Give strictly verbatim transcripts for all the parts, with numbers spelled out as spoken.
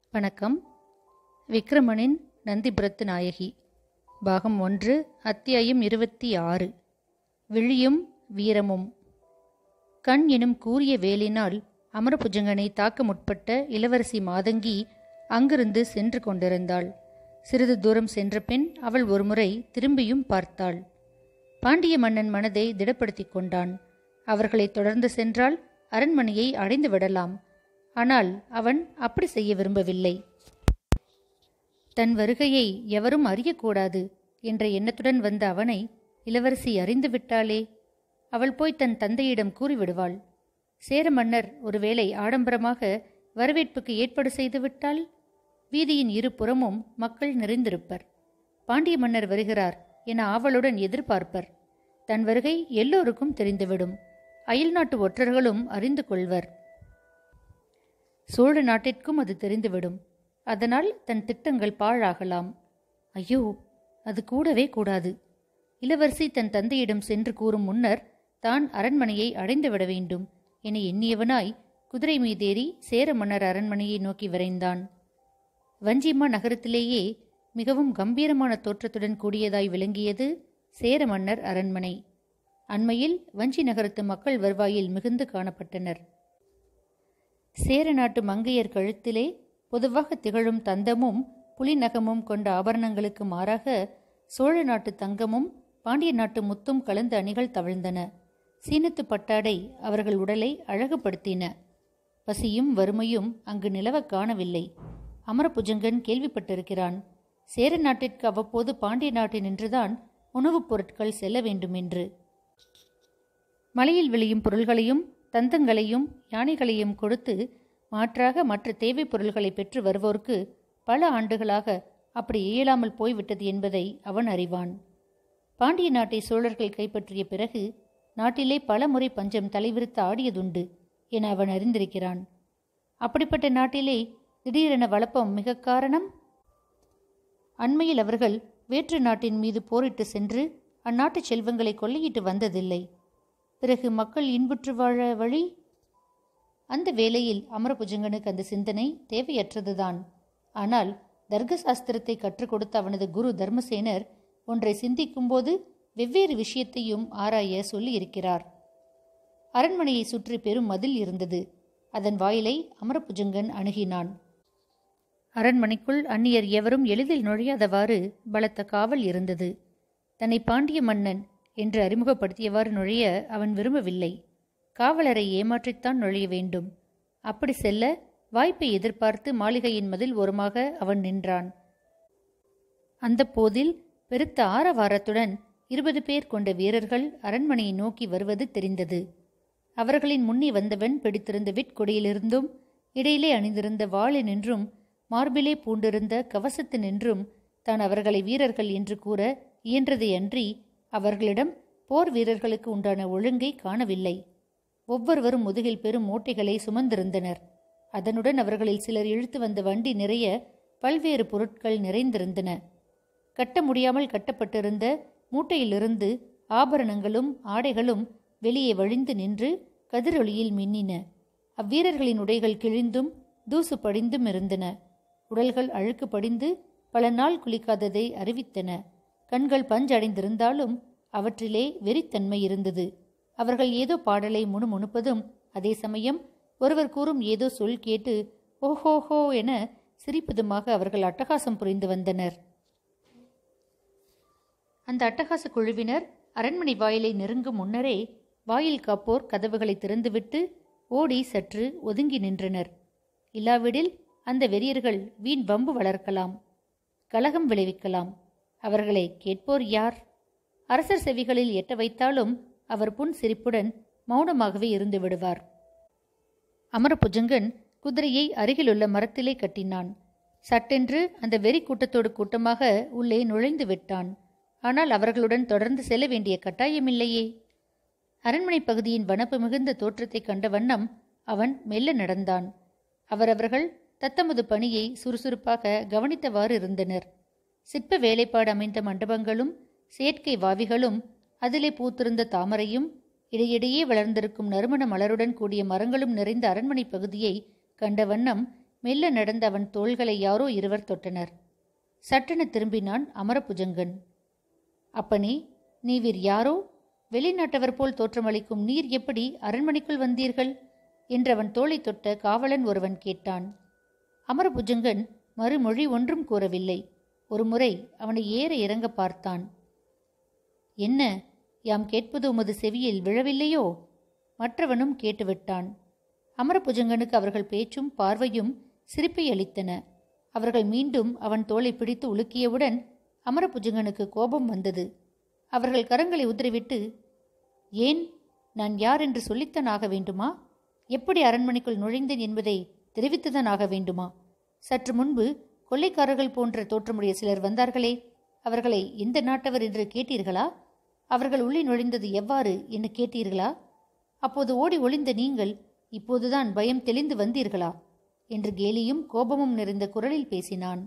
வணக்கம். விக்ரமனின் நந்திபுரத்து நாயகி பாகம் ஒன்று, அத்தியாயம் இருபத்தி ஆறு. விழியும் வீரமும். கண் எனும் கூரிய வேலினால் அமரபுஜங்கனை தாக்க முற்பட்ட இளவரசி மாதங்கி அங்கிருந்து சென்று கொண்டிருந்தாள். சிறிது தூரம் சென்ற பின் அவள் ஒருமுறை திரும்பியும் பார்த்தாள். பாண்டிய மன்னன் மனதை திடப்படுத்தி கொண்டான். அவர்களை தொடர்ந்து சென்றால் அரண்மனையை அடைந்து விடலாம். ஆனால் அவன் அப்படி செய்ய விரும்பவில்லை. தன் வருகையை எவரும் அறியக்கூடாது என்ற எண்ணத்துடன் வந்த அவனை இளவரசி அறிந்து விட்டாளே, அவள் போய் தன் தந்தையிடம் கூறிவிடுவாள். சேர மன்னர் ஒருவேளை ஆடம்பரமாக வரவேற்புக்கு ஏற்பாடு செய்துவிட்டால் வீதியின் இரு புறமும் மக்கள் நிறைந்திருப்பர். பாண்டிய மன்னர் வருகிறார் என ஆவலுடன் எதிர்பார்ப்பர். தன் வருகை எல்லோருக்கும் தெரிந்துவிடும். அயல் நாட்டு ஒற்றர்களும் அறிந்து கொள்வர். சோழ நாட்டிற்கும் அது தெரிந்துவிடும். அதனால் தன் திட்டங்கள் பாழாகலாம். ஐயோ, அது கூடவே கூடாது. இளவரசி தன் தந்தையிடம் சென்று கூறும் முன்னர் தான் அரண்மனையை அடைந்துவிட வேண்டும் என எண்ணியவனாய் குதிரை மீதேறி சேர மன்னர் அரண்மனையை நோக்கி விரைந்தான். வஞ்சிமா நகரத்திலேயே மிகவும் கம்பீரமான தோற்றத்துடன் கூடியதாய் விளங்கியது சேர மன்னர் அரண்மனை. அண்மையில் வஞ்சி நகரத்து மக்கள் வருவாயில் மிகுந்து காணப்பட்டனர். சேர நாட்டு மங்கையர் கழுத்திலே பொதுவாக திகழும் தந்தமும் புலிநகமும் கொண்ட ஆபரணங்களுக்கு மாறாக சோழ நாட்டு தங்கமும் பாண்டிய நாட்டு முத்தும் கலந்த அணிகள் தவழ்ந்தன. சீனத்து பட்டாடை அவர்கள் உடலை அழகுபடுத்தின. பசியும் வறுமையும் அங்கு நிலவ காணவில்லை. அமரபுஜங்கன் கேள்விப்பட்டிருக்கிறான், சேர நாட்டிற்கு அவ்வப்போது பாண்டிய நாட்டினின்றுதான் உணவுப் பொருட்கள் செல்ல வேண்டுமென்று. மலையில் விளையும் பொருள்களையும் தந்தங்களையும் யானைகளையும் கொடுத்து மாற்றாக மற்ற தேவைப் பொருள்களை பெற்று வருவோருக்கு பல ஆண்டுகளாக அப்படி இயலாமல் போய்விட்டது என்பதை அவன் அறிவான். பாண்டிய நாட்டை சோழர்கள் கைப்பற்றிய பிறகு நாட்டிலே பல முறை பஞ்சம் தலைவிரித்து ஆடியதுண்டு என அவன் அறிந்திருக்கிறான். அப்படிப்பட்ட நாட்டிலே திடீரென வளப்பம் மிக காரணம். அண்மையில் அவர்கள் வேற்று நாட்டின் மீது போரிட்டு சென்று அந்நாட்டு செல்வங்களை கொள்ளையிட்டு வந்ததில்லை. பிறகு மக்கள் இன்புற்று வாழ வழி. அந்த வேளையில் அமரபுஜங்கனுக்கு அந்த சிந்தனை தேவையற்றதுதான். ஆனால் தர்க்க சாஸ்திரத்தை கற்றுக் கொடுத்த அவனது குரு தர்மசேனர் ஒன்றை சிந்திக்கும்போது வெவ்வேறு விஷயத்தையும் ஆராய சொல்லியிருக்கிறார். அரண்மனையை சுற்றி பெரும் மதில் இருந்தது. அதன் வாயிலை அமரபுஜங்கன் அணுகினான். அரண்மனைக்குள் அந்நியர் எவரும் எளிதில் நுழையாதவாறு பலத்த காவல் இருந்தது. தன்னை பாண்டிய மன்னன் என்று அறிமுகப்படுத்தியவாறு நுழைய அவன் விரும்பவில்லை. காவலரை ஏமாற்றித்தான் நுழைய வேண்டும். அப்படி செல்ல வாய்ப்பை எதிர்பார்த்து மாளிகையின் மதில் ஓரமாக அவன் நின்றான். அந்த போதில் பெருத்த ஆரவாரத்துடன் இருபது பேர் கொண்ட வீரர்கள் அரண்மனையை நோக்கி வருவது தெரிந்தது. அவர்களின் முன்னே வந்தவன் பிடித்திருந்த விற்கொடியிலிருந்தும் இடையிலே அணிந்திருந்த வாளினின்றும் மார்பிலே பூண்டிருந்த கவசத்தினின்றும் தான் அவர்களை வீரர்கள் என்று கூற இயன்றதை அன்றி அவர்களிடம் போர் வீரர்களுக்கு உண்டான ஒழுங்கை காணவில்லை. ஒவ்வொருவரும் முதுகில் பெரும் மூட்டைகளை சுமந்திருந்தனர். அதனுடன் அவர்களில் சிலர் இழுத்து வந்த வண்டி நிறைய பல்வேறு பொருட்கள் நிறைந்திருந்தன. கட்ட முடியாமல் கட்டப்பட்டிருந்த மூட்டையிலிருந்து ஆபரணங்களும் ஆடைகளும் வெளியே வழிந்து நின்று கதிரொளியில் மின்னின. அவ்வீரர்களின் உடைகள் கிழிந்தும் தூசு படிந்தும் இருந்தன. உடல்கள் அழுக்கு படிந்து பல நாள் குளிக்காததை அறிவித்தன. கண்கள் பஞ்சடைந்திருந்தாலும் அவற்றிலே வெறித்தன்மை இருந்தது. அவர்கள் ஏதோ பாடலை முணுமுணுப்பதும் அதே சமயம் ஒருவர் கூறும் ஏதோ சொல் கேட்டு ஓஹோஹோ என சிரிப்பதுமாக அவர்கள் அட்டகாசம் புரிந்து வந்தனர். அந்த அட்டகாச குழுவினர் அரண்மனை வாயிலை நெருங்கும் முன்னரே வாயில் காப்போர் கதவுகளை திறந்துவிட்டு ஓடி சற்று ஒதுங்கி நின்றனர். இல்லாவிடில் அந்த வெறியர்கள் வீண் வம்பு வளர்க்கலாம், கலகம் விளைவிக்கலாம். அவர்களை கேட்போர் யார்? அரசர் செவிகளில் எட்ட வைத்தாலும் அவர் புன் சிரிப்புடன் மௌனமாகவே இருந்து விடுவார். அமரபுஜங்கன் குதிரையை அருகிலுள்ள மரத்திலே கட்டினான். சட்டென்று அந்த வெறி கூட்டத்தோடு கூட்டமாக உள்ளே நுழைந்து விட்டான். ஆனால் அவர்களுடன் தொடர்ந்து செல்ல வேண்டிய கட்டாயமில்லையே. அரண்மனை பகுதியின் வனப்பு மிகுந்த தோற்றத்தை கண்ட வண்ணம் அவன் மெல்ல நடந்தான். அவரவர்கள் தத்தமது பணியை சுறுசுறுப்பாக கவனித்தவாறு இருந்தனர். சிற்ப வேலைப்பாடு அமைந்த மண்டபங்களும் செயற்கை வாவிகளும் அதிலே பூத்திருந்த தாமரையும் இடையிடையே வளர்ந்திருக்கும் நறுமண மலருடன் கூடிய மரங்களும் நிறைந்த அரண்மனை பகுதியை கண்ட வண்ணம் மெல்ல நடந்த அவன் தோள்களை யாரோ இருவர் தொட்டனர். சட்டென திரும்பினான் அமரபுஜங்கன். அப்பனே, நீவீர் யாரோ? வெளிநாட்டவர் போல் தோற்றமளிக்கும் நீர் எப்படி அரண்மனைக்குள் வந்தீர்கள் என்று அவன் தோளை தொட்ட காவலன் ஒருவன் கேட்டான். அமரபுஜங்கன் மறுமொழி ஒன்றும் கூறவில்லை. ஒருமுறை அவனை ஏற இறங்க பார்த்தான். என்ன, யாம் கேட்பது உமது செவியில் விழவில்லையோ? மற்றவனும் கேட்டுவிட்டான். அமரபுஜங்கனுக்கு அவர்கள் பேச்சும் பார்வையும் சிரிப்பை அளித்தன. அவர்கள் மீண்டும் அவன் தோளை பிடித்து உலுக்கியவுடன் அமரபுஜங்கனுக்கு கோபம் வந்தது. அவர்கள் கரங்களை உதறிவிட்டு, ஏன், நான் யார் என்று சொல்லித்தான் ஆக வேண்டுமா? எப்படி அரண்மனைக்குள் நுழைந்தேன் என்பதை தெரிவித்துதான் ஆக வேண்டுமா? சற்று முன்பு கொள்ளைக்காரர்கள் போன்ற தோற்றமுடைய சிலர் வந்தார்களே, அவர்களை எந்த நாட்டவர் என்று கேட்டீர்களா? அவர்கள் உள்ளே நுழைந்தது எவ்வாறு என்று கேட்டீர்களா? அப்போது ஓடி ஒளிந்த நீங்கள் இப்போதுதான் பயம் தெளிந்து வந்தீர்களா என்று கேலியும் கோபமும் நிறைந்த குரலில் பேசினான்.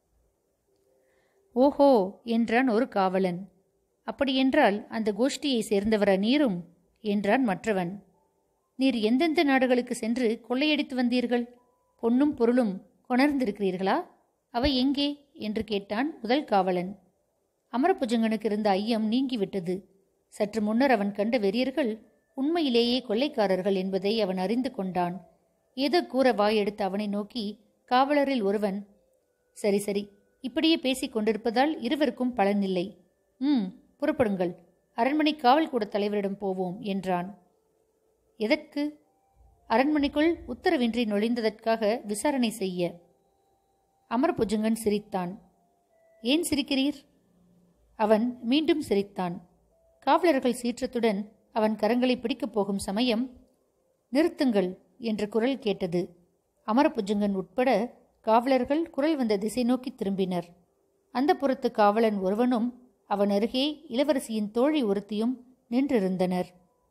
ஓஹோ என்றான் ஒரு காவலன். அப்படியென்றால் அந்த கோஷ்டியை சேர்ந்தவரா நீரும் என்றான் மற்றவன். நீர் எந்தெந்த நாடுகளுக்கு சென்று கொள்ளையடித்து வந்தீர்கள்? பொன்னும் பொருளும் கொணர்ந்திருக்கிறீர்களா? அவை எங்கே என்று கேட்டான் முதல் காவலன். அமரபுஜங்கனுக்கு இருந்த ஐயம் நீங்கிவிட்டது. சற்று முன்னர் அவன் கண்ட வெறியர்கள் உண்மையிலேயே கொள்ளைக்காரர்கள் என்பதை அவன் அறிந்து கொண்டான். ஏதோ கூற வாயெடுத்து அவனை நோக்கி காவலரில் ஒருவன், சரி சரி, இப்படியே பேசிக் கொண்டிருப்பதால் இருவருக்கும் பலனில்லை. ம் புறப்படுங்கள், அரண்மனை காவல் கூட தலைவரிடம் போவோம் என்றான். எதற்கு? அரண்மனைக்குள் உத்தரவின்றி நுழைந்ததற்காக விசாரணை செய்ய. அமரபுஜங்கன் சிரித்தான். ஏன் சிரிக்கிறீர்? அவன் மீண்டும் சிரித்தான். காவலர்கள் சீற்றத்துடன் அவன் கரங்களை பிடிக்கப் போகும் சமயம், நிறுத்துங்கள் என்ற குரல் கேட்டது. அமரபுஜங்கன் உட்பட காவலர்கள் குரல் வந்த திசை நோக்கி திரும்பினர். அந்த புறத்து காவலன் ஒருவனும் அவன் அருகே இளவரசியின் தோழி ஒருத்தியும் நின்றிருந்தனர்.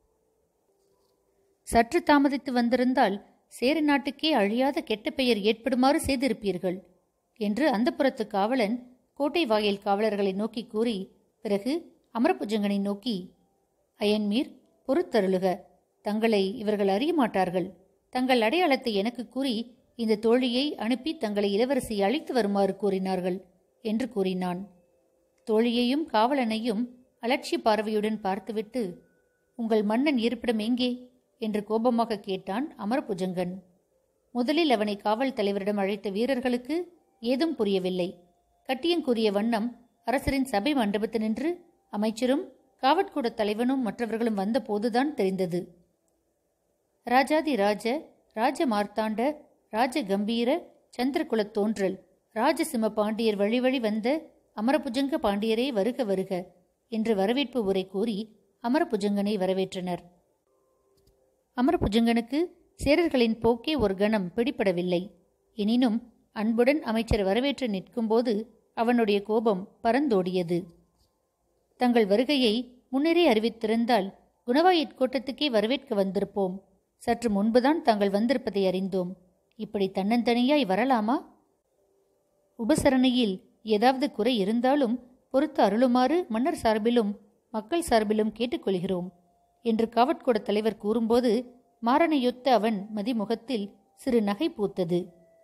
சற்று தாமதித்து வந்திருந்தால் சேர நாட்டுக்கே அழியாத கெட்ட பெயர் ஏற்படுமாறு செய்திருப்பீர்கள் என்று அந்த புறத்து காவலன் கோட்டை வாயில் காவலர்களை நோக்கி கூறி பிறகு அமரபுஜங்கனை நோக்கி, அயன்மீர், பொறுத்தருளுக, தங்களை இவர்கள் அறிய மாட்டார்கள். தங்கள் அடையாளத்தை எனக்கு கூறி இந்த தோழியை அனுப்பி தங்களை இளவரசி அழைத்து வருமாறு கூறினார்கள் என்று கூறினான். தோழியையும் காவலனையும் அலட்சிய பார்வையுடன் பார்த்துவிட்டு, உங்கள் மன்னன் இருப்பிடம் எங்கே என்று கோபமாக கேட்டான் அமரபுஜங்கன். முதலில் அவனை காவல் தலைவரிடம் அழைத்த வீரர்களுக்கு ஏதும் புரியவில்லை. கட்டியங்கூறிய வண்ணம் அரசரின் சபை மண்டபத்தினின்று அமைச்சரும் காவற்கூட தலைவனும் மற்றவர்களும் வந்த போதுதான் தெரிந்தது. ராஜாதி ராஜ ராஜ மார்த்தாண்ட ராஜ கம்பீர சந்திரகுலத் தோன்றல் ராஜசிம்ம பாண்டியர் வழி வழி வந்த அமரபுஜங்க பாண்டியரே வருக வருக என்று வரவேற்பு உரை கூறி அமரபுஜங்கனை வரவேற்றனர். அமரபுஜங்கனுக்கு சேரர்களின் போக்கே ஒரு கணம் பிடிபடவில்லை. எனினும் அன்புடன் அமைச்சர் வரவேற்று நிற்கும்போது அவனுடைய கோபம் பறந்தோடியது. தங்கள் வருகையை முன்னரே அறிவித்திருந்தால் குணவாயிற்கோட்டத்துக்கே வரவேற்க வந்திருப்போம். சற்று முன்புதான் தாங்கள் வந்திருப்பதை அறிந்தோம். இப்படி தன்னந்தனியாய் வரலாமா? உபசரணையில் ஏதாவது குறை இருந்தாலும் பொறுத்து அருளுமாறு மன்னர் சார்பிலும் மக்கள் சார்பிலும் கேட்டுக்கொள்கிறோம் என்று காவற்கூட தலைவர் கூறும்போது மாறனையொத்த அவன் மதிமுகத்தில் சிறு நகை பூத்தது.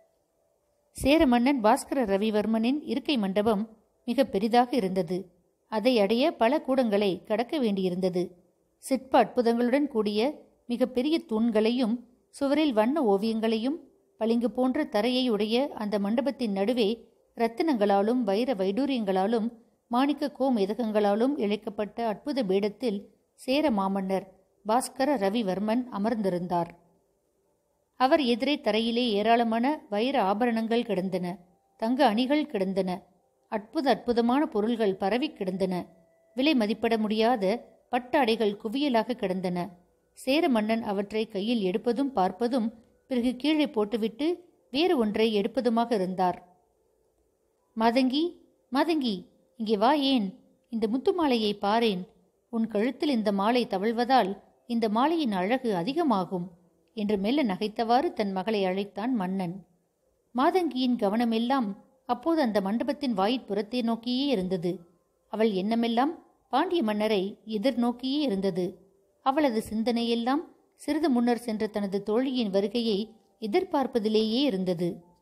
சேர மன்னன் பாஸ்கர ரவிவர்மனின் இருக்கை மண்டபம் மிக பெரிதாக இருந்தது. அதை அடைய பல கூடங்களை கடக்க வேண்டியிருந்தது. சிற்ப அற்புதங்களுடன் கூடிய மிக பெரிய தூண்களையும் சுவரில் வண்ண ஓவியங்களையும் பளிங்கு போன்ற தரையை உடைய அந்த மண்டபத்தின் நடுவே இரத்தினங்களாலும் வைர வைடூரியங்களாலும் மாணிக்க கோமேதகங்களாலும் இழைக்கப்பட்ட அற்புத பீடத்தில் சேர மாமன்னர் பாஸ்கர ரவிவர்மன் அமர்ந்திருந்தார். அவர் எதிரே தரையிலே ஏராளமான வைர ஆபரணங்கள் கிடந்தன. தங்க அணிகள் கிடந்தன. அற்புத அற்புதமான பொருள்கள் பரவி கிடந்தன. விலை மதிப்பிட முடியாத பட்டாடைகள் குவியலாக கிடந்தன. சேர மன்னன் அவற்றை கையில் எடுப்பதும் பார்ப்பதும் பிறகு கீழே போட்டுவிட்டு வேறு ஒன்றை எடுப்பதுமாக இருந்தார். மாதங்கி, மாதங்கி, இங்கே வா, ஏன் இந்த முத்து மாலையை பாரேன். உன் கழுத்தில் இந்த மாலை தவழ்வதால் இந்த மாலையின் அழகு அதிகமாகும் என்று மெல்ல நகைத்தவாறு தன் மகளை அழைத்தான் மன்னன். மாதங்கியின் கவனமெல்லாம் அப்போது அந்த மண்டபத்தின் வாயிற்புறத்தை நோக்கியே இருந்தது. அவள் எண்ணமெல்லாம் பாண்டிய மன்னரை எதிர்நோக்கியே இருந்தது. அவளது சிந்தனையெல்லாம் சிறிது முன்னர் சென்ற தனது தோழியின் வருகையை எதிர்பார்ப்பதிலேயே இருந்தது.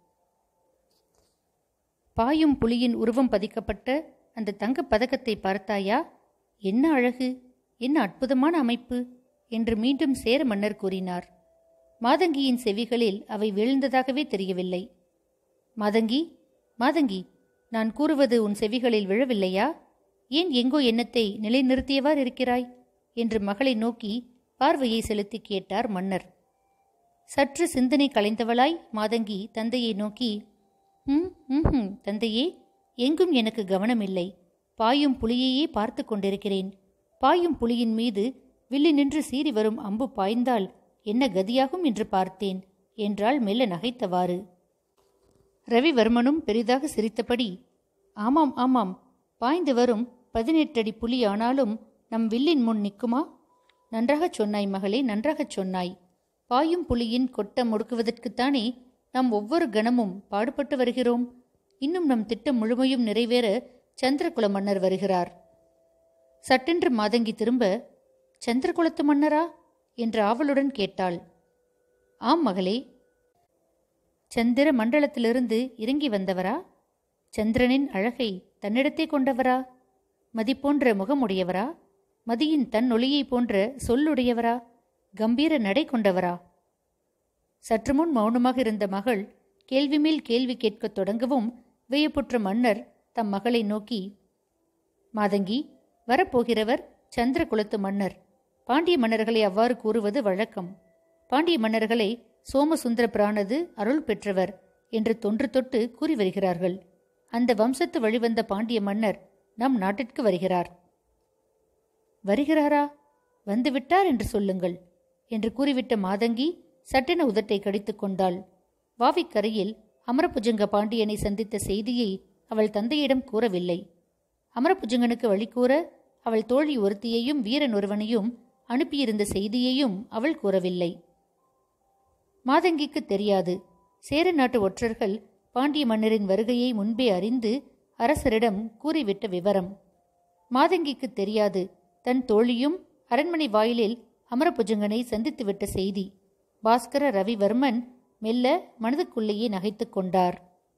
பாயும் புலியின் உருவம் பதிக்கப்பட்ட அந்த தங்கப் பதக்கத்தை பார்த்தாயா? என்ன அழகு, என்ன அற்புதமான அமைப்பு என்று மீண்டும் சேர மன்னர் கூறினார். மாதங்கியின் செவிகளில் அவை விழுந்ததாகவே தெரியவில்லை. மாதங்கி, மாதங்கி, நான் கூறுவது உன் செவிகளில் விழவில்லையா? ஏன் எங்கோ எண்ணத்தை நிலைநிறுத்தியவாறு இருக்கிறாய் என்று மகளை நோக்கி பார்வையை செலுத்தி கேட்டார் மன்னர். சற்று சிந்தனை கலைந்தவளாய் மாதங்கி தந்தையை நோக்கி, ம் ம் தந்தையே, எங்கும் எனக்கு கவனமில்லை. பாயும் புலியையே பார்த்து கொண்டிருக்கிறேன். பாயும் புலியின் மீது வில்லி நின்று சீறி வரும் அம்பு பாய்ந்தால் என்ன கதியாகும் என்று பார்த்தேன் என்றாள் மெல்ல நகைத்தவாறு. ரவிவர்மனும் பெரிதாக சிரித்தபடி, ஆமாம் ஆமாம், பாய்ந்து வரும் பதினெட்டடி புலி ஆனாலும் நம் வில்லின் முன் நிற்குமா? நன்றாகச் சொன்னாய் மகளே, நன்றாகச் சொன்னாய். பாயும் புலியின் கொட்டம் ஒடுக்குவதற்குத்தானே நாம் ஒவ்வொரு கணமும் பாடுபட்டு வருகிறோம். இன்னும் நம் திட்டம் முழுமையும் நிறைவேற சந்திரகுல மன்னர் வருகிறார். சட்டென்று மாதங்கி திரும்ப, சந்திரகுலத்து மன்னரா என்று ஆவலுடன் கேட்டாள். ஆம் மகளே. சந்திர மண்டலத்திலிருந்து இறங்கி வந்தவரா? சந்திரனின் அழகை தன்னிடத்தே கொண்டவரா? மதி போன்ற முகமுடையவரா? மதியின் தன் ஒளியை போன்ற சொல்லுடையவரா? கம்பீர நடை கொண்டவரா? சற்று முன் மௌனமாக இருந்த மகள் கேள்வி மேல் கேள்வி கேட்கத் தொடங்கவும் வியப்புற்ற மன்னர் தம் மகளை நோக்கி, மாதங்கி, வரப்போகிறவர் சந்திரகுலத்து மன்னர். பாண்டிய மன்னர்களை அவ்வாறு கூறுவது வழக்கம். பாண்டிய மன்னர்களை சோமசுந்தர பிரானது அருள் பெற்றவர் என்று தொன்று தொட்டு கூறி வருகிறார்கள். அந்த வம்சத்து வழிவந்த பாண்டிய மன்னர் நம் நாட்டிற்கு வருகிறார். வருகிறாரா? வந்துவிட்டார் என்று சொல்லுங்கள் என்று கூறிவிட்ட மாதங்கி சட்டென உதட்டை கடித்து கொண்டாள். வாவிக்கரையில் அமரபுஜங்க பாண்டியனை சந்தித்த செய்தியை அவள் தந்தையிடம் கூறவில்லை. அமரபுஜங்கனுக்கு வழிகூற அவள் தோழி ஒருத்தியையும் வீரன் ஒருவனையும் அனுப்பியிருந்த செய்தியையும் அவள் கூறவில்லை. மாதங்கிக்கு தெரியாது. சேர நாட்டு ஒற்றர்கள் பாண்டிய மன்னரின் வருகையை முன்பே அறிந்து அரசரிடம் கூறிவிட்ட விவரம். மாதங்கிக்கு தெரியாது தன் தோழியும் அரண்மனை வாயிலில் அமரபுஜங்கனை சந்தித்துவிட்ட செய்தி. பாஸ்கர ரவிவர்மன் மெல்ல மனதுக்குள்ளேயே நகைத்து கொண்டார்.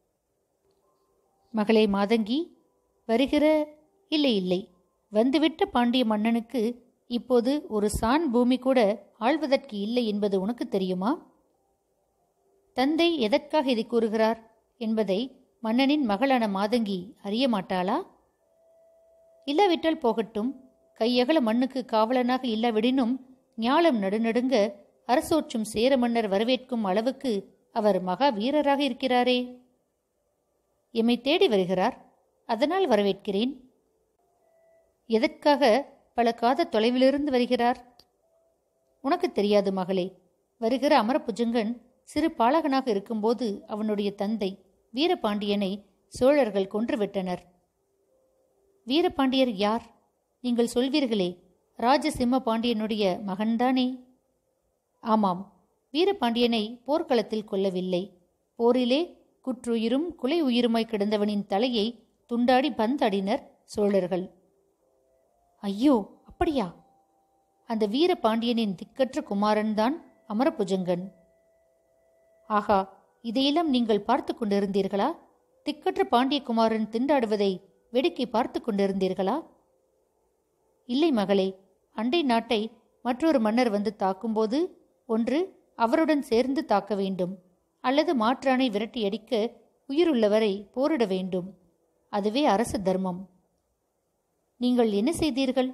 மகளே மாதங்கி, வருகிற இல்லை இல்லை வந்துவிட்ட பாண்டிய மன்னனுக்கு இப்போது ஒரு சான் பூமி கூட ஆள்வதற்கு இல்லை என்பது உனக்கு தெரியுமா? தந்தை எதற்காக இதை கூறுகிறார் என்பதை மன்னனின் மகளான மாதங்கி அறிய மாட்டாளா? இல்லாவிட்டால் போகட்டும். கையகல மண்ணுக்கு காவலனாக இல்லாவிடினும் ஞாலம் நடுநடுங்க அரசோற்றும் சேர மன்னர் வரவேற்கும் அளவுக்கு அவர் மகா வீரராக இருக்கிறாரே. எம்மை தேடி வருகிறார், அதனால் வரவேற்கிறேன். எதற்காக பல காத தொலைவிலிருந்து வருகிறார்? உனக்கு தெரியாது மகளே. வருகிற அமரபுஜங்கன் சிறு பாலகனாக இருக்கும்போது அவனுடைய தந்தை வீரபாண்டியனை சோழர்கள் கொன்றுவிட்டனர். வீரபாண்டியர் யார்? நீங்கள் சொல்வீர்களே, ராஜசிம்ம பாண்டியனுடைய மகன்தானே? ஆமாம், வீரபாண்டியனை போர்க்களத்தில் கொல்லவில்லை. போரிலே குற்றுயிரும் குலை உயிருமாய் கிடந்தவனின் தலையை துண்டாடி பந்தாடினர் சோழர்கள். ஐயோ, அப்படியா? அந்த வீரபாண்டியனின் திக்கற்ற குமாரன்தான் அமரபுஜங்கன். ஆகா, இதையெல்லாம் நீங்கள் பார்த்து கொண்டிருந்தீர்களா? திக்கற்ற பாண்டியகுமாரன் திண்டாடுவதை வேடிக்கை பார்த்து கொண்டிருந்தீர்களா? இல்லை மகளே. அண்டை நாட்டை மற்றொரு மன்னர் வந்து தாக்கும்போது ஒன்று அவருடன் சேர்ந்து தாக்க வேண்டும், அல்லது மாற்றானை விரட்டியடிக்க உயிருள்ளவரை போரிட வேண்டும். அதுவே அரச தர்மம். நீங்கள் என்ன செய்தீர்கள்?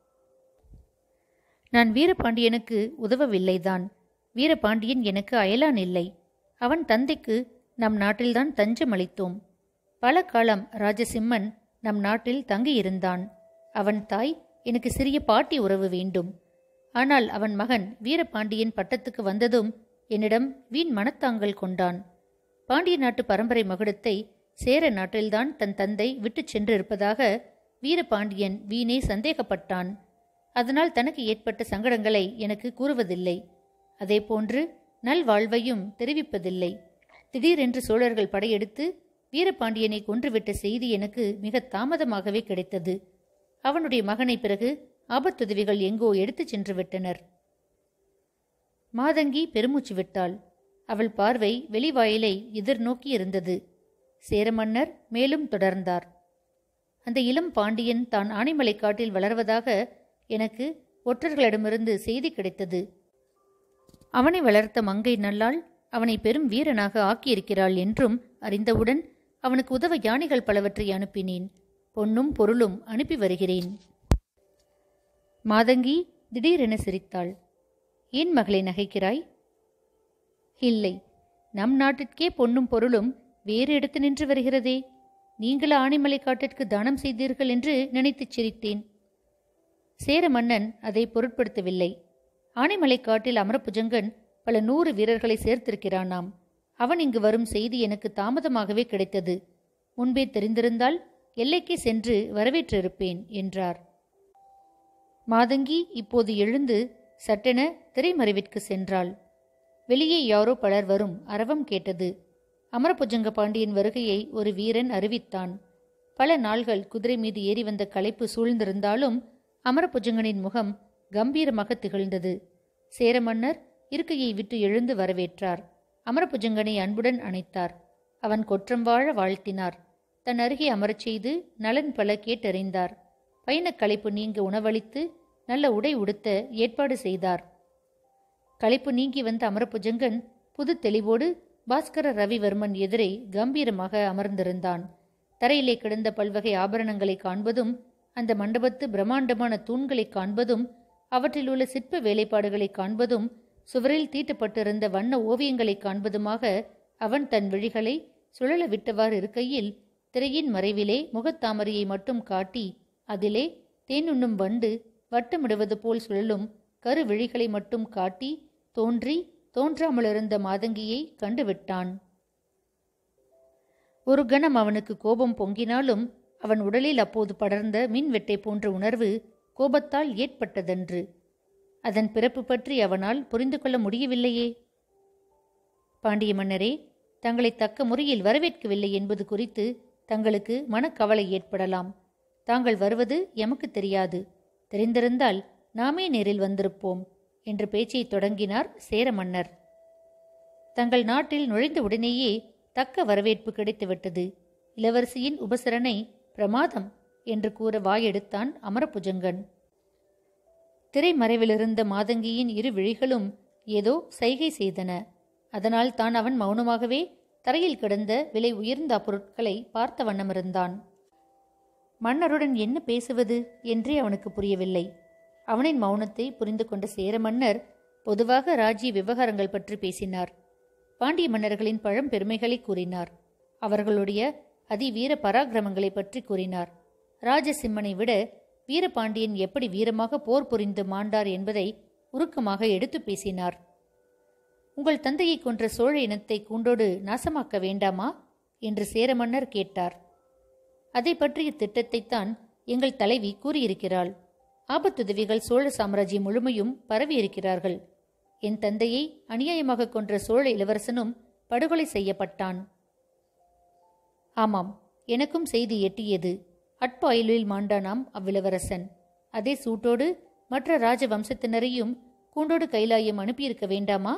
நான் வீரபாண்டியனுக்கு உதவவில்லைதான். வீரபாண்டியன் எனக்கு அயலான் இல்லை. அவன் தந்தைக்கு நம் நாட்டில்தான் தஞ்சம் அளித்தோம். பல காலம் ராஜசிம்மன் நம் நாட்டில் தங்கியிருந்தான். அவன் தாய் எனக்கு சிறிய பாட்டி உறவு வேண்டும். ஆனால் அவன் மகன் வீரபாண்டியன் பட்டத்துக்கு வந்ததும் என்னிடம் வீண் மனத்தாங்கல் கொண்டான். பாண்டிய நாட்டு பரம்பரை மகுடத்தை சேர நாட்டில்தான் தன் தந்தை விட்டுச் சென்றிருப்பதாக வீரபாண்டியன் வீணே சந்தேகப்பட்டான். அதனால் தனக்கு ஏற்பட்ட சங்கடங்களை எனக்கு கூறுவதில்லை. அதேபோன்று நல்வாழ்வையும் தெரிவிப்பதில்லை. திடீரென்று சோழர்கள் படையெடுத்து வீரபாண்டியனை கொன்றுவிட்ட செய்தி எனக்கு மிக தாமதமாகவே கிடைத்தது. அவனுடைய மகனை பிறகு ஆபத்துதவிகள் எங்கோ எடுத்துச் சென்று விட்டனர். மாதங்கி பெருமூச்சு விட்டாள். அவள் பார்வை வெளிவாயிலை எதிர்நோக்கி இருந்தது. சேரமன்னர் மேலும் தொடர்ந்தார். அந்த இளம் பாண்டியன் தான் ஆனைமலை காட்டில் வளர்வதாக எனக்கு ஒற்றர்களிடமிருந்து செய்தி கிடைத்தது. அவனை வளர்த்த மங்கை நல்லாள் அவனை பெரும் வீரனாக ஆக்கியிருக்கிறாள் என்றும் அறிந்தவுடன் அவனுக்கு உதவ யானைகள் பலவற்றை அனுப்பினேன். பொன்னும் பொருளும் அனுப்பி வருகிறேன். மாதங்கி திடீரென சிரித்தாள். ஏன் மகளை நகைக்கிறாய்? இல்லை, நம் நாட்டிற்கே பொன்னும் பொருளும் வேறு இடத்து நின்று வருகிறதே. நீங்கள் ஆனைமலை காட்டிற்கு தானம் செய்தீர்கள் என்று நினைத்துச் சிரித்தேன். சேர மன்னன் அதை பொருட்படுத்தவில்லை. ஆனைமலை காட்டில் அமரபுஜங்கன் பல நூறு வீரர்களை சேர்த்திருக்கிறானாம். அவன் இங்கு வரும் செய்தி எனக்கு தாமதமாகவே கிடைத்தது. முன்பே தெரிந்திருந்தால் எல்லைக்கே சென்று வரவேற்றிருப்பேன் என்றார். மாதங்கி இப்போது எழுந்து சட்டென திரைமறைவிற்கு சென்றாள். வெளியே யாரோ பலர் வரும் அரவம் கேட்டது. அமரபுஜங்க பாண்டியன் வருகையை ஒரு வீரன் அறிவித்தான். பல நாள்கள் குதிரை மீது ஏறி வந்த களைப்பு சூழ்ந்திருந்தாலும் அமரபுஜங்கனின் முகம் கம்பீரமாக திகழ்ந்தது. சேரமன்னர் இருக்கையை விட்டு எழுந்து வரவேற்றார். அமரபுஜங்கனை அன்புடன் அணைத்தார். அவன் கொற்றம் வாழ வாழ்த்தினார். தன் அருகே அமரச் செய்து நலன் பல கேட்டறிந்தார். பயணக் களைப்பு நீங்க உணவளித்து நல்ல உடை உடுத்த ஏற்பாடு செய்தார். களைப்பு நீங்கி வந்த அமரபுஜங்கன் புது தெளிவோடு பாஸ்கர ரவிவர்மன் எதிரே கம்பீரமாக அமர்ந்திருந்தான். தரையிலே கிடந்த பல்வகை ஆபரணங்களை காண்பதும் அந்த மண்டபத்து பிரம்மாண்டமான தூண்களை காண்பதும் அவற்றில் உள்ள சிற்ப வேலைப்பாடுகளை காண்பதும் சுவரில் தீட்டப்பட்டிருந்த வண்ண ஓவியங்களை காண்பதுமாக அவன் தன் விழிகளை சுழல விட்டவாறு இருக்கையில் திரையின் மறைவிலே முகத்தாமரையை மட்டும் காட்டி அதிலே தேனுண்ணும் வண்டு வட்டமிடுவது போல் சுழலும் கரு விழிகளை மட்டும் காட்டி தோன்றி தோன்றாமலிருந்த மாதங்கியை கண்டுவிட்டான். ஒரு கணம் அவனுக்கு கோபம் பொங்கினாலும் அவன் உடலில் அப்போது படர்ந்த மின்வெட்டை போன்ற உணர்வு கோபத்தால் ஏற்பட்டதன்று. அதன் பிறப்பு பற்றி அவனால் புரிந்து கொள்ள முடியவில்லையே. பாண்டிய மன்னரே, தங்களை தக்க முறையில் வரவேற்கவில்லை என்பது குறித்து தங்களுக்கு மனக்கவலை ஏற்படலாம். தாங்கள் வருவது எமக்கு தெரியாது. தெரிந்திருந்தால் நாமே நேரில் வந்திருப்போம் என்று பேச்சை தொடங்கினார் சேர மன்னர். தங்கள் நாட்டில் நுழைந்த உடனேயே தக்க வரவேற்பு கிடைத்துவிட்டது. இளவரசியின் உபசரணை பிரமாதம் என்று கூற வாயெடுத்தான் அமரபுஜங்கன். திரைமறைவிலிருந்த மாதங்கியின் இரு விழிகளும் ஏதோ சைகை செய்தன. அதனால் தான் அவன் மௌனமாகவே தரையில் கிடந்த விலை உயர்ந்த பொருட்களை பார்த்த வண்ணமிருந்தான். மன்னருடன் என்ன பேசுவது என்றே அவனுக்கு புரியவில்லை. அவனின் மௌனத்தை புரிந்து கொண்ட சேர மன்னர் பொதுவாக ராஜ்ய விவகாரங்கள் பற்றி பேசினார். பாண்டிய மன்னர்களின் பழம் பெருமைகளை கூறினார். அவர்களுடைய அதிவீர பராக்கிரமங்களை பற்றி கூறினார். ராஜசிம்மனை விட வீரபாண்டியன் எப்படி வீரமாக போர் புரிந்து மாண்டார் என்பதை உருக்கமாக எடுத்து பேசினார். உங்கள் தந்தையை கொன்ற சோழ இனத்தை கூண்டோடு நாசமாக்க வேண்டாமா என்று சேர மன்னர் கேட்டார். அதை பற்றிய திட்டத்தைத்தான் எங்கள் தலைவி கூறியிருக்கிறாள். ஆபத்துதவிகள் சோழ சாம்ராஜ்யம் முழுமையும் பரவியிருக்கிறார்கள். என் தந்தையை அநியாயமாக கொன்ற சோழ இளவரசனும் படுகொலை செய்யப்பட்டான். ஆமாம், எனக்கும் செய்தி எட்டியது. அட்பாயிலில் மாண்டானாம் அவ்விளவரசன். அதே சூட்டோடு மற்ற ராஜ வம்சத்தினரையும் கூண்டோடு கைலாயம் அனுப்பியிருக்க வேண்டாமா?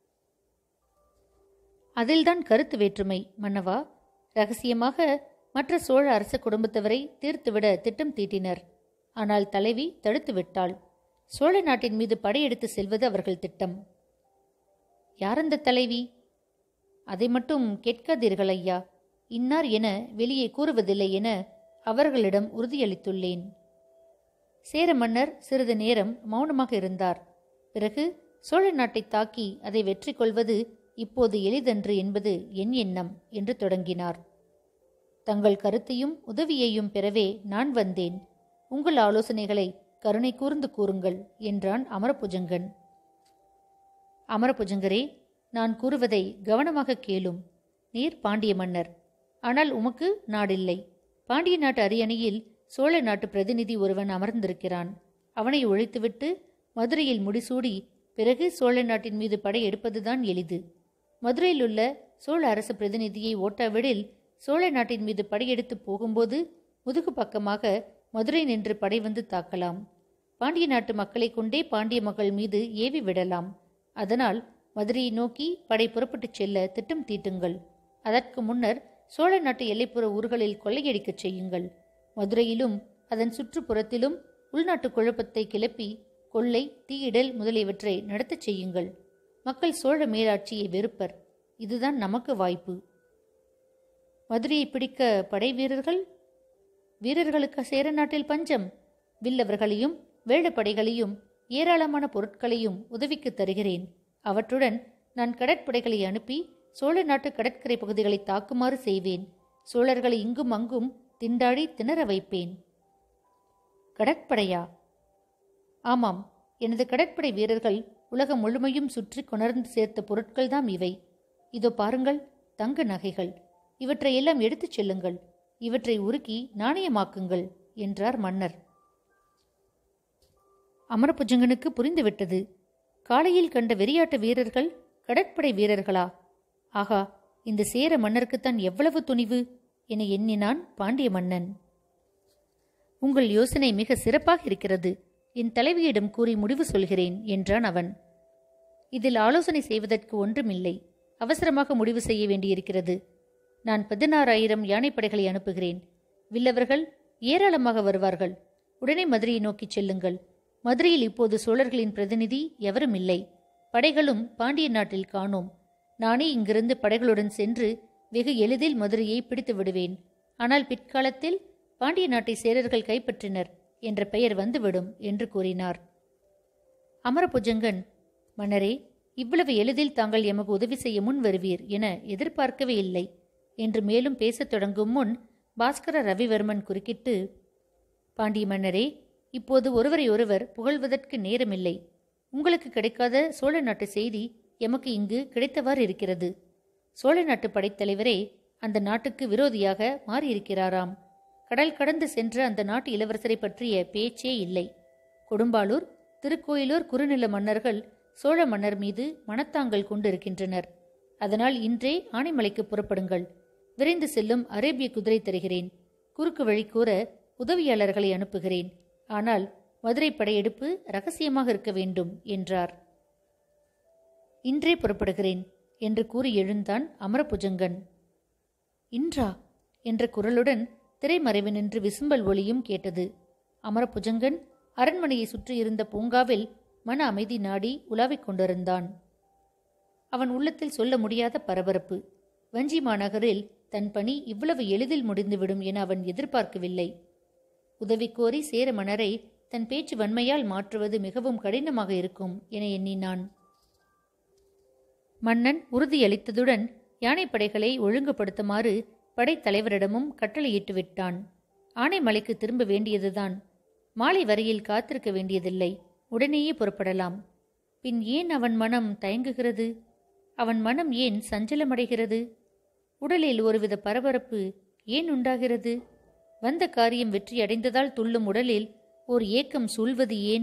அதில்தான் கருத்து வேற்றுமை மன்னவா. ரகசியமாக மற்ற சோழ அரச குடும்பத்தவரை தீர்த்துவிட திட்டம் தீட்டினர். ஆனால் தலைவி தடுத்து விட்டாள். சோழ நாட்டின் மீது படையெடுத்து செல்வது அவர்கள் திட்டம். யாரந்த தலைவி? அதை மட்டும் கேட்காதீர்கள் ஐயா. இன்னார் என வெளியே கூறுவதில்லை என அவர்களிடம் உறுதியளித்துள்ளேன். சேர மன்னர் சிறிது நேரம் மௌனமாக இருந்தார். பிறகு சோழ நாட்டை தாக்கி அதை வெற்றி கொள்வது இப்போது எளிதன்று என்பது என் எண்ணம் என்று தொடங்கினார். தங்கள் கருத்தையும் உதவியையும் பெறவே நான் வந்தேன். உங்கள் ஆலோசனைகளை கருணை கூர்ந்து கூறுங்கள் என்றான் அமரபுஜங்கன். அமரபுஜங்கரே, நான் கூறுவதை கவனமாக கேளும். நீர் பாண்டிய மன்னர். ஆனால் உமக்கு நாடில்லை. பாண்டிய நாட்டு அரியணையில் சோழ நாட்டு பிரதிநிதி ஒருவன் அமர்ந்திருக்கிறான். அவனை ஒழித்துவிட்டு மதுரையில் முடிசூடி பிறகு சோழ நாட்டின் மீது படை எடுப்பதுதான் எளிது. மதுரையில் உள்ள சோழ அரசு பிரதிநிதியை ஓட்டாவிடில் சோழ நாட்டின் மீது படையெடுத்து போகும்போது முதுகு பக்கமாக மதுரை நின்று படை வந்து தாக்கலாம். பாண்டிய நாட்டு மக்களை கொண்டே பாண்டிய மகள் மீது ஏவி விடலாம். அதனால் மதுரையை நோக்கி படை புறப்பட்டுச் செல்ல திட்டம் தீட்டுங்கள். அதற்கு முன்னர் சோழ நாட்டு எல்லைப்புற ஊர்களில் கொள்ளையடிக்கச் செய்யுங்கள். மதுரையிலும் அதன் சுற்றுப்புறத்திலும் உள்நாட்டு குழப்பத்தை கிளப்பி கொள்ளை, தீயிடல் முதலியவற்றை நடத்தச் செய்யுங்கள். மக்கள் சோழ மேலாட்சியை வெறுப்பர். இதுதான் நமக்கு வாய்ப்பு. மதுரையை பிடிக்க படை வீரர்கள்? வீரர்களுக்கு சேர நாட்டில் பஞ்சம். வில்லவர்களையும் வேழப்படைகளையும் ஏராளமான பொருட்களையும் உதவிக்கு தருகிறேன். அவற்றுடன் நான் கடற்படைகளை அனுப்பி சோழ நாட்டு கடற்கரை பகுதிகளை தாக்குமாறு செய்வேன். சோழர்களை இங்கும் அங்கும் திண்டாடி திணற வைப்பேன். கடற்படையா? ஆமாம், எனது கடற்படை வீரர்கள் உலகம் முழுமையும் சுற்றி கொணர்ந்து சேர்த்த பொருட்கள்தாம் இவை. இதோ பாருங்கள், தங்க நகைகள். இவற்றை எல்லாம் எடுத்துச் செல்லுங்கள். இவற்றை உருக்கி நாணயமாக்குங்கள் என்றார் மன்னர். அமரபுஜங்கனுக்கு புரிந்துவிட்டது. காலையில் கண்ட வெறியாட்ட வீரர்கள் கடற்படை வீரர்களா? ஆகா, இந்த சேர மன்னருக்குத்தான் எவ்வளவு துணிவு என எண்ணினான் பாண்டிய மன்னன். உங்கள் யோசனை மிக சிறப்பாக இருக்கிறது. என் தலைவியிடம் கூறி முடிவு சொல்கிறேன் என்றான் அவன். இதில் ஆலோசனை செய்வதற்கு ஒன்றுமில்லை. அவசரமாக முடிவு செய்ய வேண்டியிருக்கிறது. நான் பதினாறாயிரம் யானைப்படைகளை அனுப்புகிறேன். வில்லவர்கள் ஏராளமாக வருவார்கள். உடனே மதுரையை நோக்கிச் செல்லுங்கள். மதுரையில் இப்போது சோழர்களின் பிரதிநிதி எவரும் இல்லை. படைகளும் பாண்டிய நாட்டில் காணோம். நானே இங்கிருந்து படைகளுடன் சென்று வெகு எளிதில் மதுரையை பிடித்து விடுவேன். ஆனால் பிற்காலத்தில் பாண்டிய நாட்டை சேரர்கள் கைப்பற்றினர் என்ற பெயர் வந்துவிடும் என்று கூறினார். அமரபுஜங்கன், மன்னரே, இவ்வளவு எளிதில் தாங்கள் எமக்கு உதவி செய்ய முன் வருவீர் என எதிர்பார்க்கவே இல்லை என்று மேலும் பேசத் தொடங்கும் முன் பாஸ்கர ரவிவர்மன் குறுக்கிட்டு, பாண்டிய மன்னரே, இப்போது ஒருவரை ஒருவர் புகழ்வதற்கு நேரமில்லை. உங்களுக்கு கிடைக்காத சோழ நாட்டு செய்தி எமக்கு இங்கு கிடைத்தவாறு இருக்கிறது. சோழ நாட்டு படைத்தலைவரே அந்த நாட்டுக்கு விரோதியாக மாறியிருக்கிறாராம். கடல் கடந்து சென்ற அந்த நாட்டு இளவரசரை பற்றிய பேச்சே இல்லை. கொடும்பாளூர், திருக்கோயிலூர் குறுநில மன்னர்கள் சோழ மன்னர் மீது மனத்தாங்கல் கொண்டிருக்கின்றனர். அதனால் இன்றே ஆனைமலைக்கு புறப்படுங்கள். விரைந்து செல்லும் அரேபிய குதிரை தருகிறேன். குறுக்கு வழி கூற உதவியாளர்களை அனுப்புகிறேன். ஆனால் மதுரை படையெடுப்பு ரகசியமாக இருக்க வேண்டும் என்றார். இன்றே புறப்படுகிறேன் என்று கூறி எழுந்தான் அமரபுஜங்கன். இன்றா என்ற குரலுடன் திரைமறைவு நின்று விசும்பல் ஒளியும் கேட்டது. அமரபுஜங்கன் அரண்மனையை சுற்றியிருந்த பூங்காவில் மன அமைதி நாடி உலாவிக் கொண்டிருந்தான். அவன் உள்ளத்தில் சொல்ல முடியாத பரபரப்பு. வஞ்சி மாநகரில் தன் பணி இவ்வளவு எளிதில் முடிந்துவிடும் என அவன் எதிர்பார்க்கவில்லை. உதவி கோரி சேர மன்னரை தன் பேச்சு வன்மையால் மாற்றுவது மிகவும் கடினமாக இருக்கும் என எண்ணினான். மன்னன் உறுதியளித்ததுடன் யானைப்படைகளை ஒழுங்குபடுத்துமாறு படைத்தலைவரிடமும் கட்டளையிட்டு விட்டான். ஆனைமலைக்கு திரும்ப வேண்டியதுதான். மாலை வரையில் காத்திருக்க வேண்டியதில்லை. உடனேயே புறப்படலாம். பின் ஏன் அவன் மனம் தயங்குகிறது? அவன் மனம் ஏன் சஞ்சலமடைகிறது? உடலில் ஒருவித பரபரப்பு ஏன் உண்டாகிறது? வந்த காரியம் வெற்றியடைந்ததால் துள்ளும் உடலில் ஓர் ஏக்கம் சூழ்வது ஏன்?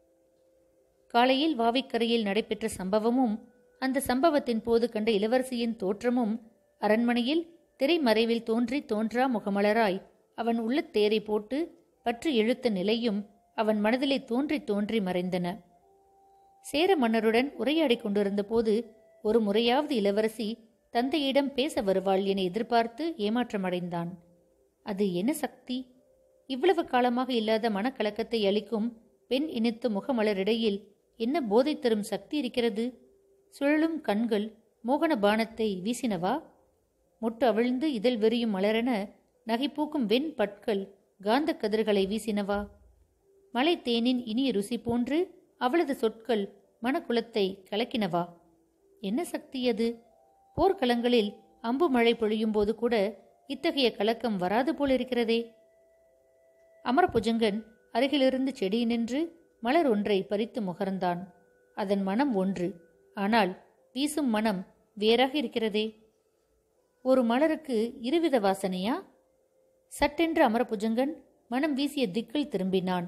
காலையில் வாவிக்கரையில் நடைபெற்ற சம்பவமும் அந்த சம்பவத்தின் போது கண்ட இளவரசியின் தோற்றமும் அரண்மனையில் திரைமறைவில் தோன்றி தோன்றா முகமலராய் அவன் உள்ளத்தேரை போட்டு பற்றி இழுத்த நிலையும் அவன் மனதிலே தோன்றி தோன்றி மறைந்தன. சேர மன்னருடன் உரையாடி கொண்டிருந்த போது ஒரு முறையாவது இளவரசி தந்தையிடம் பேச வருவாள் என எதிர்பார்த்து ஏமாற்றமடைந்தான். அது என்ன சக்தி? இவ்வளவு காலமாக இல்லாத மனக்கலக்கத்தை அளிக்கும் பெண் இனித்த முகமலரிடையில் என்ன போதை தரும் சக்தி இருக்கிறது? சுழலும் கண்கள் மோகன பானத்தை வீசினவா? மொட்டு அவிழ்ந்து இதழ் வெறியும் மலரென நகைப்பூக்கும் வெண் பற்கள் காந்த கதிர்களை வீசினவா? மலை தேனின் இனிய ருசி போன்று அவளது சொற்கள் மனக்குலத்தை கலக்கினவா? என்ன சக்தி அது? போர்க்களங்களில் அம்பு மழை பொழியும் போது கூட இத்தகைய கலக்கம் வராது போலிருக்கிறதே. அமரபுஜங்கன் அருகிலிருந்து செடி நின்று மலர் ஒன்றை பறித்து முகர்ந்தான். அதன் மனம் ஒன்று, ஆனால் வீசும் மனம் வேறாக இருக்கிறதே. ஒரு மலருக்கு இருவித வாசனையா? சட்டென்று அமரபுஜங்கன் மனம் வீசிய திக்கில் திரும்பினான்.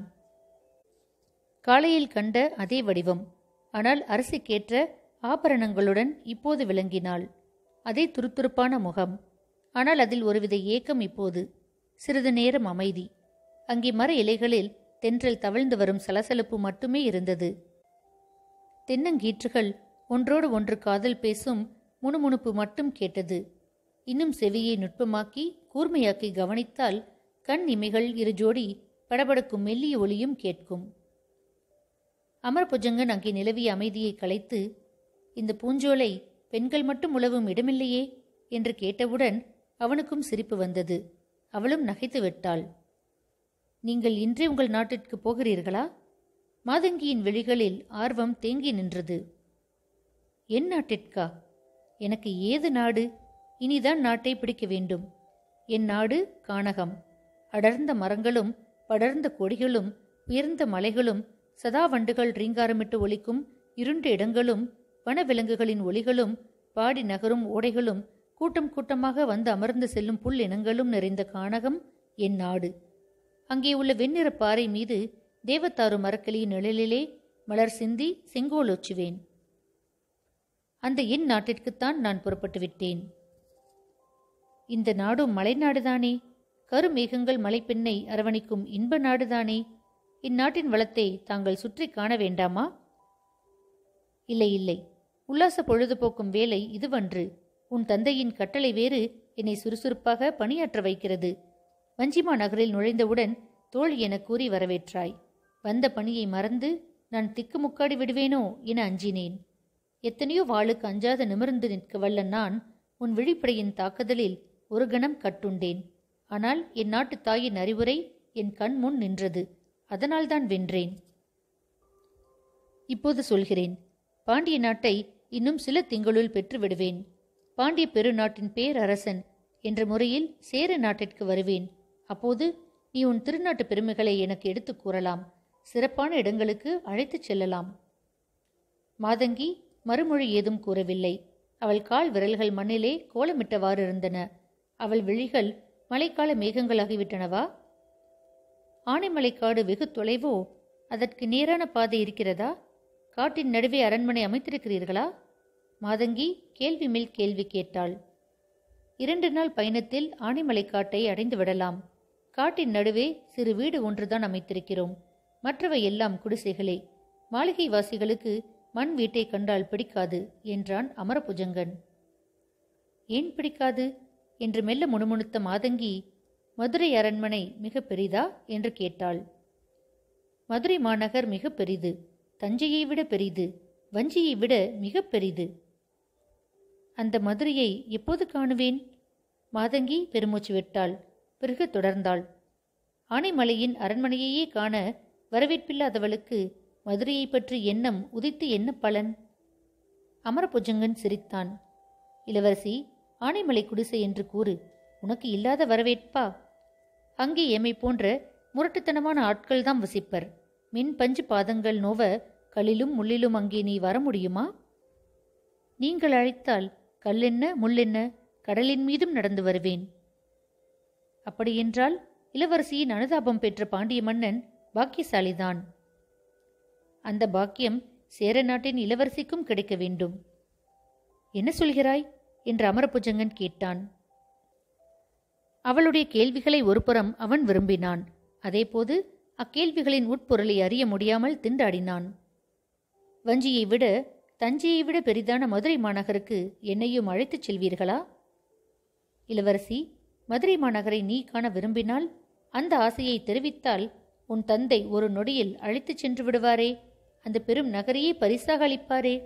காலையில் கண்ட அதே வடிவம், ஆனால் அரசிக்கேற்ற ஆபரணங்களுடன் இப்போது விளங்கினாள். அதே துருத்துருப்பான முகம், ஆனால் அதில் ஒருவித ஏக்கம் இப்போது. சிறிது நேரம் அமைதி. அங்கே மர இலைகளில் தென்றல் தவழ்ந்து வரும் சலசலப்பு மட்டுமே இருந்தது. தென்னங்கீற்றுகள் ஒன்றோடு ஒன்று காதல் பேசும் முணுமுணுப்பு மட்டும் கேட்டது. இன்னும் செவியை நுட்பமாக்கி கூர்மையாக்கி கவனித்தால் கண் இமைகள் இரு ஜோடி படபடக்கும் மெல்லிய ஒளியும் கேட்கும். அமரபுஜங்கன் அங்கே நிலவிய அமைதியை கலைத்து, இந்த பூஞ்சோலை பெண்கள் மட்டும் உழவும் இடமில்லையே என்று கேட்டவுடன் அவனுக்கும் சிரிப்பு வந்தது. அவளும் நகைத்து விட்டாள். நீங்கள் இன்றே உங்கள் நாட்டிற்கு போகிறீர்களா? மாதங்கியின் விழிகளில் ஆர்வம் தேங்கி நின்றது. என் நாட்டிற்கா? எனக்கு ஏது நாடு? இனிதான் நாட்டை பிடிக்க வேண்டும். என் நாடு கானகம். அடர்ந்த மரங்களும் படர்ந்த கொடிகளும் உயர்ந்த மலைகளும் சதாவண்டுகள் ரீங்காரமிட்டு ஒலிக்கும் இருண்ட இடங்களும் வனவிலங்குகளின் ஒலிகளும் பாடி நகரும் ஓடைகளும் கூட்டம் கூட்டமாக வந்து அமர்ந்து செல்லும் புல் இனங்களும் நிறைந்த கானகம் என் நாடு. அங்கே உள்ள வெண்ணிற பாறை மீது தேவத்தாரு மரக்கிளியின் நிழலிலே மலர் சிந்தி செங்கோலோச்சுவேன். அந்த என் நாட்டிற்குத்தான் நான் புறப்பட்டு விட்டேன். இந்த நாடும் மலைநாடுதானே? கருமேகங்கள் மலைப்பெண்ணை அரவணைக்கும் இன்ப நாடுதானே? இந்நாட்டின் வளத்தை தாங்கள் சுற்றி காண வேண்டாமா? இல்லை இல்லை, உல்லாச பொழுதுபோக்கும் வேலை இதுவன்று. உன் தந்தையின் கட்டளை வேறு என்னை சுறுசுறுப்பாக பணியாற்ற வைக்கிறது. வஞ்சிமா நகரில் நுழைந்தவுடன் தோழி என கூறி வரவேற்றாய். வந்த பணியை மறந்து நான் திக்குமுக்காடி விடுவேனோ என அஞ்சினேன். எத்தனையோ வாளுக்கு அஞ்சாத நிமிர்ந்து நிற்க வல்ல நான் உன் விழிப்படையின் தாக்குதலில் ஒரு கணம் கட்டுண்டேன். ஆனால் என் நாட்டு தாயின் அறிவுரை என் கண் முன் நின்றது. அதனால்தான் வென்றேன். இப்போது சொல்கிறேன், பாண்டிய நாட்டை இன்னும் சில திங்களுள் பெற்று விடுவேன். பாண்டிய பெருநாட்டின் பேரரசன் என்ற முறையில் சேர நாட்டிற்கு வருவேன். அப்போது நீ உன் திருநாட்டு பெருமைகளை எனக்கு எடுத்துக் கூறலாம். சிறப்பான இடங்களுக்கு அழைத்துச் செல்லலாம். மாதங்கி மறுமொழி ஏதும் கூறவில்லை. அவள் கால் விரல்கள் மண்ணிலே கோலமிட்டவாறு இருந்தன. அவள் விழிகள் மழைக்கால மேகங்களாகிவிட்டனவா? ஆனைமலைக்காடு வெகு தொலைவோ? அதற்கு நேரான பாதை இருக்கிறதா? காட்டின் நடுவே அரண்மனை அமைத்திருக்கிறீர்களா? மாதங்கி கேள்வி மேல் கேள்வி கேட்டாள். இரண்டு நாள் பயணத்தில் ஆனைமலைக்காட்டை அடைந்து விடலாம். காட்டின் நடுவே சிறு வீடு ஒன்றுதான் அமைத்திருக்கிறோம். மற்றவை எல்லாம் குடிசைகளே. மாளிகை வாசிகளுக்கு மண் வீட்டை கண்டால் பிடிக்காது என்றான் அமரபுஜங்கன். ஏன் பிடிக்காது என்று மெல்ல முணுமுணுத்த மாதங்கி, மதுரை அரண்மனை மிக பெரிதா என்று கேட்டாள். மதுரை மாநகர் மிக பெரிது. தஞ்சையை விட பெரிது. வஞ்சியை விட மிக பெரிது. அந்த மதுரையை எப்போது காணுவேன்? மாதங்கி பெருமூச்சு விட்டாள். பிறகு தொடர்ந்தாள். ஆனைமலையின் அரண்மனையையே காண வரவேற்பில்லாதவளுக்கு மதுரையை பற்றி எண்ணம் உதித்து என்ன பலன்? அமரபுஜங்கன் சிரித்தான். இளவரசி, ஆனைமலை குடிசை என்று கூறு. உனக்கு இல்லாத வரவேற்பா? அங்கே எமை போன்ற முரட்டுத்தனமான ஆட்கள்தான் வசிப்பர். மின் பஞ்சு பாதங்கள் நோவ கல்லிலும் முள்ளிலும் அங்கே நீ வர முடியுமா? நீங்கள் அழைத்தால் கல்லென்ன முள்ளென்ன கடலின் மீதும் நடந்து வருவேன். அப்படியென்றால் இளவரசியின் அனுதாபம் பெற்ற பாண்டிய மன்னன் பாக்கியசாலிதான். அந்த பாக்கியம் சேர நாட்டின் இளவரசிக்கும் கிடைக்க வேண்டும். என்ன சொல்கிறாய் என்று அமரபுஜங்கன் கேட்டான். அவளுடைய கேள்விகளை ஒருபுறம் அவன் விரும்பினான். அதேபோது அக்கேள்விகளின் உட்பொருளை அறிய முடியாமல் திண்டாடினான். வஞ்சியை விட தஞ்சையை விட பெரிதான மதுரை மாநகருக்கு என்னையும் அழைத்துச் செல்வீர்களா? இளவரசி, மதுரை மாநகரை நீ காண விரும்பினால் அந்த ஆசையை தெரிவித்தால் உன் தந்தை ஒரு நொடியில் அழைத்துச் சென்று விடுவாரே. அந்த பெரும் நகரையே பரிசாக அளிப்பாரே.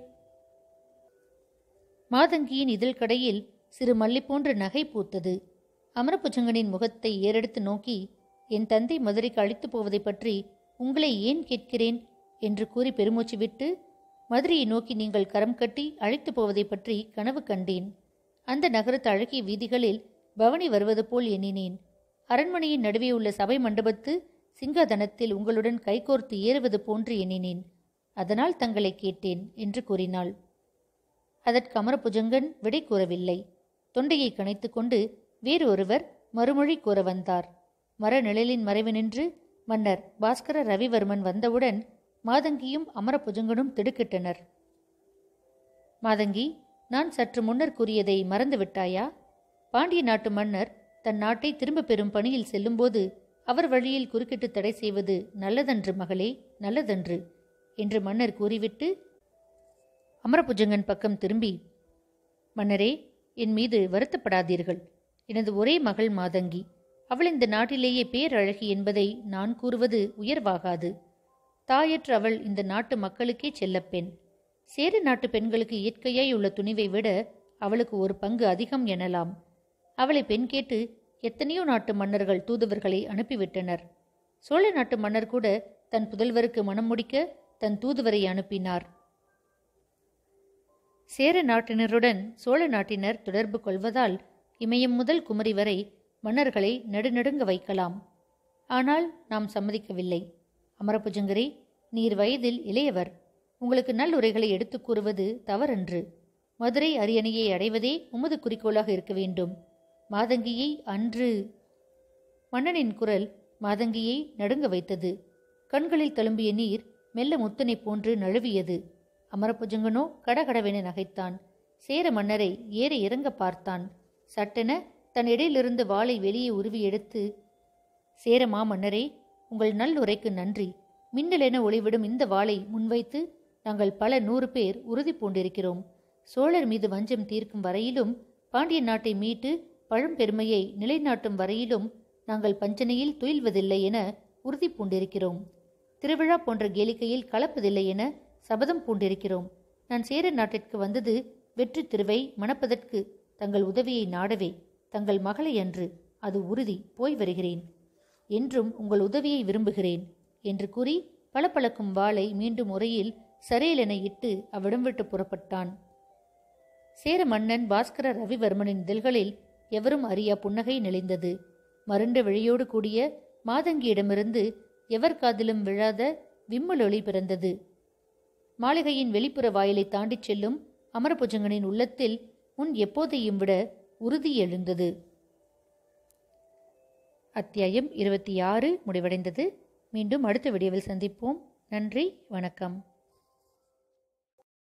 மாதங்கியின் இதழ் கடையில் சிறு மல்லி போன்ற நகை பூத்தது. அமரபுஜங்கனின் முகத்தை ஏறெடுத்து நோக்கி, என் தந்தை மதுரைக்கு அழைத்து போவதை பற்றி உங்களை ஏன் கேட்கிறேன் என்று கூறி பெருமூச்சு விட்டு, மதுரையை நோக்கி நீங்கள் கரம் கட்டி அழைத்து போவதை பற்றி கனவு கண்டேன். அந்த நகரத்து அழகிய வீதிகளில் பவனி வருவது போல் எண்ணினேன். அரண்மனையின் நடுவே உள்ள சபை மண்டபத்து சிங்காதனத்தில் உங்களுடன் கைகோர்த்து ஏறுவது போன்று எண்ணினேன். அதனால் தங்களை கேட்டேன் என்று கூறினாள். அதற்கு அமரபுஜங்கன் விடை கூறவில்லை. தொண்டையை கனைத்து கொண்டு வேறு ஒருவர் மறுமொழி கூற வந்தார். மர நிழலின் மறைவு நின்று மன்னர் பாஸ்கர ரவிவர்மன் வந்தவுடன் மாதங்கியும் அமரபுஜங்கனும் திடுக்கிட்டனர். மாதங்கி, நான் சற்று முன்னர் கூறியதை மறந்துவிட்டாயா? பாண்டிய நாட்டு மன்னர் தன் நாட்டை திரும்ப பெறும் பணியில் செல்லும்போது அவர் வழியில் குறுக்கிட்டு தடை செய்வது நல்லதன்று மகளே, நல்லதன்று என்று மன்னர் கூறிவிட்டு அமரபுஜங்கன் பக்கம் திரும்பி, மன்னரே, என் மீது வருத்தப்படாதீர்கள். எனது ஒரே மகள் மாதங்கி. அவள் இந்த நாட்டிலேயே பேரழகி என்பதை நான் கூறுவது உயர்வாகாது. தாயற்ற அவள் இந்த நாட்டு மக்களுக்கே செல்லப்பெண். சேர நாட்டு பெண்களுக்கு இயற்கையாய் உள்ள துணிவை விட அவளுக்கு ஒரு பங்கு அதிகம் எனலாம். அவளை பெண் கேட்டு எத்தனையோ நாட்டு மன்னர்கள் தூதுவர்களை அனுப்பிவிட்டனர். சோழ நாட்டு மன்னர் கூட தன் புதல்வருக்கு மனம் முடிக்க தன் தூதுவரை அனுப்பினார். சேர நாட்டினருடன் சோழ நாட்டினர் தொடர்பு கொள்வதால் இமயம் முதல் குமரி வரை மன்னர்களை நடுநடுங்க வைக்கலாம். ஆனால் நாம் சம்மதிக்கவில்லை. அமரபுஜங்கரே, நீர் வயதில் இளையவர். உங்களுக்கு நல்லுரைகளை எடுத்துக் கூறுவது தவறன்று. மதுரை அரியணையை அடைவதே உமது குறிக்கோளாக இருக்க வேண்டும். மாதங்கியை அன்று... மன்னனின் குரல் மாதங்கியை நடுங்க வைத்தது. கண்களில் தழும்பிய நீர் மெல்ல முத்தனை போன்று நழுவியது. அமரபுஜங்கனோ கடகடவென நகைத்தான். சேர மன்னரை ஏற இறங்க பார்த்தான். சட்டென தன் இடையிலிருந்து வாளை வெளியே உருவி எடுத்து, சேர மாமன்னரே, உங்கள் நல்லுரைக்கு நன்றி. மின்னலென ஒளிவிடும் இந்த வாளை முன்வைத்து நாங்கள் பல நூறு பேர் உறுதி பூண்டிருக்கிறோம். சோழர் மீது வஞ்சம் தீர்க்கும் வரையிலும், பாண்டிய நாட்டை மீட்டு பழம்பெருமையை நிலைநாட்டும் வரையிலும் நாங்கள் பஞ்சனையில் துயில்வதில்லை என உறுதி பூண்டிருக்கிறோம். திருவிழா போன்ற கேளிக்கையில் கலப்பதில்லை என சபதம் பூண்டிருக்கிறோம். நான் சேர நாட்டிற்கு வந்தது வெற்றி திருவை மணப்பதற்கு, தங்கள் உதவியை நாடவே. தங்கள் மகளை அன்று. அது உறுதி. போய் வருகிறேன். என்றும் உங்கள் உதவியை விரும்புகிறேன் என்று கூறி பளபளக்கும் வாளை மீண்டும் உரையில் சரையலென இட்டு அவ்விடம் விட்டு புறப்பட்டான். சேர மன்னன் பாஸ்கர ரவிவர்மனின் இதழ்களில் எவரும் அறியா புன்னகை நெளிந்தது. மருண்ட விழியோடு கூடிய மாதங்கியிடமிருந்து எவர் காதிலும் விழாத விம்மல் ஒளி பிறந்தது. மாளிகையின் வெளிப்புற வாயிலை தாண்டிச் செல்லும் அமரபுஜங்கனின் உள்ளத்தில் முன் எப்போதையும் விட உறுதி எழுந்தது. அத்தியாயம் இருபத்தி ஆறு முடிவடைந்தது. மீண்டும் அடுத்த வீடியோவில் சந்திப்போம். நன்றி, வணக்கம்.